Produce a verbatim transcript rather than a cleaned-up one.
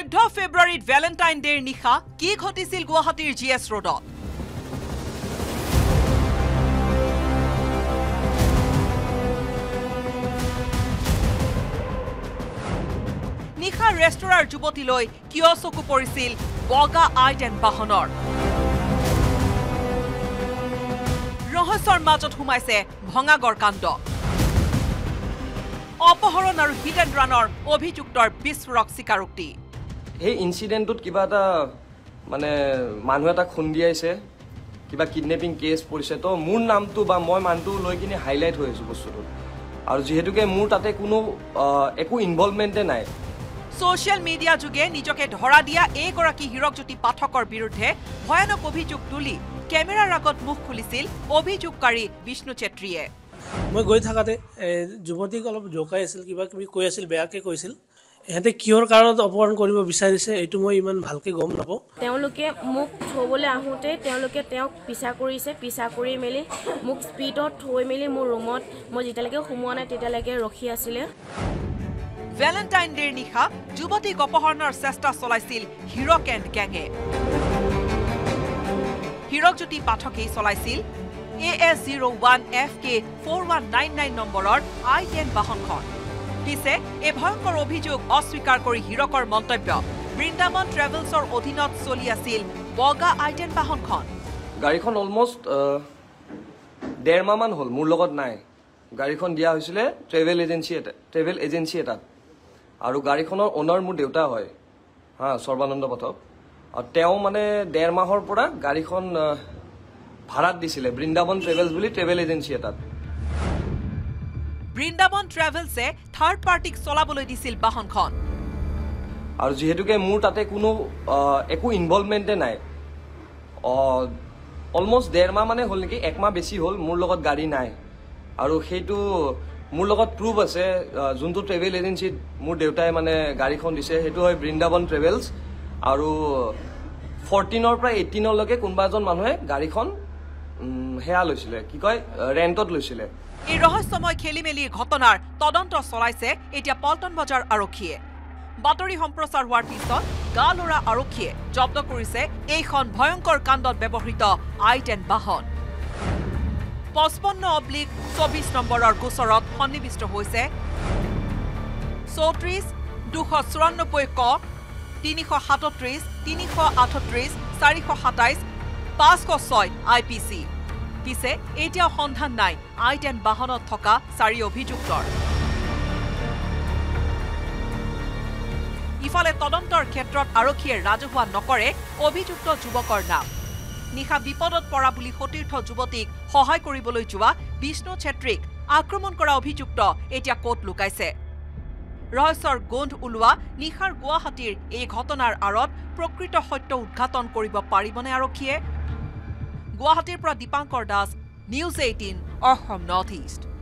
চৈধ্য ফেব্ৰুৱাৰীত ভেলেণ্টাইন ডেৰ নিশা কি ঘটিছিল গুৱাহাটীৰ জি এছ ৰোডত নিশা ৰেষ্টুৰাৰ যুৱতীলৈ কিয় চকু পৰিছিল বগা আই টেন বাহনৰ ৰহস্যৰ মাজত সোমাইছে ভঙাগড় কাণ্ড অপহৰণ আৰু হিট এণ্ড ৰানৰ অভিযুক্তৰ বিস্ফোৰক স্বীকাৰোক্তি এই ইনসিডেন্টত কিবা এটা মানে মানুহ এটা খুন্দিয়াইছে কিবা কিডনেপিং কেছ পৰিছে তো মোৰ নামটো বা মই মানটো লৈ কিনে হাইলাইট হৈ আছে বস্তুটো আৰু যেহেতুকে মোৰ তাতে কোনো একো ইনভলভমেন্টে নাই সোশ্যাল মিডিয়া যুগে নিজকে ধৰা দিয়া এইগৰাকী হীৰকজ্যোতি পাঠকৰ বিৰুদ্ধে ভয়ানক অভিযোগ তুলি কেমেৰাৰ আগত মুখ খুলিছিল অভিযোগকাৰী বিষ্ণু চেত্ৰীয়ে মই গৈ থাকাতে যুৱতীক অলপ জোকাই আছিল কিবা কিবি কৈ আছিল বেয়াকে কৈছিল এতে কিহৰ কাৰণত অপহৰণ কৰিব বিচাৰিছে এইটো মই ইমান ভালকে গম নাপাওঁ তেওঁলোকে মোক থবলৈ আহোঁতে তেওঁলোকে তেওঁক পিছা কৰিছে পিছা কৰি মেলি মোক স্পীডত থৈ মেলি মোৰ ৰুমত মই যেতিয়ালৈকে সোমোৱা নাই তেতিয়ালৈকে ৰখি আছিলে ভেলেণ্টাইন ডেৰ নিশা যুৱতীক অপহৰণৰ চেষ্টা চলাইছিল হিৰক এণ্ড গেঙে হীৰকজ্যোতি পাঠকেই চলাইছিল A S zero' one F K four one nine nine নম্বৰৰ আই টেন বাহনখন পিছে এই ভয়ংকৰ অভিযোগ অস্বীকাৰ কৰি হীৰকৰ মন্তব্য বৃন্দাবন ট্ৰেভেলছৰ অধীনত চলি আছিল বগা আই টেন বাহনখন গাড়ীখন অলমষ্ট ডেৰ মাহমান হ'ল মোৰ লগত নাই গাড়ীখন দিয়া হৈছিলে ট্ৰেভেল এজেঞ্চি এটা ট্ৰেভেল এজেঞ্চি এটাত আৰু গাড়ীখনৰ অনাৰ মোৰ দেউতা হয় হা সৰ্বানন্দ পাঠক আৰু তেওঁ মানে ডেৰ মাহৰ পৰা গাড়ীখন ভাড়াত দিছিলে বৃন্দাবন ট্ৰেভেলছ বুলি ট্ৰেভেল এজেঞ্চি এটাত বৃন্দাবন ট্ৰেভেলছে থাৰ্ড পাৰ্টিক চলাবলৈ দিছিল বাহনখন আৰু যেহেতুকে মোৰ তাতে কোনো একো ইনভলভমেন্টে নাই অলমষ্ট ডেৰ মাহ মানে হ'ল নেকি এক মাহ বেছি হ'ল মোৰ লগত গাড়ী নাই আৰু সেইটো মোৰ লগত প্ৰুফ আছে যোনটো ট্ৰেভেল এজেঞ্চিত মোৰ দেউতাই মানে গাড়ীখন দিছে সেইটো হয় বৃন্দাবন ট্ৰেভেলছ আৰু ফৰ্টিনৰ পৰা এইটিনলৈকে কোনোবা এজন মানুহে গাড়ীখন হেয়া লৈছিলে কি কয় ৰেণ্টত লৈছিলে এই ৰহস্যময় খেলি মেলিৰ ঘটনাৰ তদন্ত চলাইছে এতিয়া পল্টন বজাৰ আৰক্ষীয়ে বাতৰি সম্প্ৰচাৰ হোৱাৰ পিছত গালৰা আৰক্ষীয়ে জব্দ কৰিছে এইখন ভয়ংকৰ কাণ্ডত ব্যৱহৃত আই টেন বাহন পঁচপন্ন অব্লিক চৌবিশ নম্বৰৰ গোচৰত সন্নিৱিষ্ট হৈছে চৌত্ৰিশ দুশ চৌৰান্নব্বৈ ক তিনিশ সাতত্ৰিশ তিনিশ আঠত্ৰিশ চাৰিশ সাতাইশ পাঁচশ ছয় আই পি চি পিছে এতিয়াও সন্ধান নাই আই টেন বাহনত থকা চাৰি অভিযুক্তৰ ইফালে তদন্তৰ ক্ষেত্ৰত আৰক্ষীয়ে ৰাজহুৱা নকৰে অভিযুক্ত যুৱকৰ নাম নিশা বিপদত পৰা বুলি সতীৰ্থ যুৱতীক সহায় কৰিবলৈ যোৱা বিষ্ণু চেত্ৰীক আক্ৰমণ কৰা অভিযুক্ত এতিয়া ক'ত লুকাইছে ৰহস্যৰ গোন্ধ ওলোৱা নিশাৰ গুৱাহাটীৰ এই ঘটনাৰ আঁৰত প্ৰকৃত সত্য উদ্ঘাটন কৰিব পাৰিবনে আৰক্ষীয়ে গুৱাহাটীৰ পৰা Dipankar Das news eighteen Assam north east